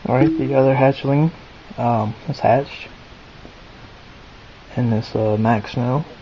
Alright, the other hatchling has hatched. And this Max Snow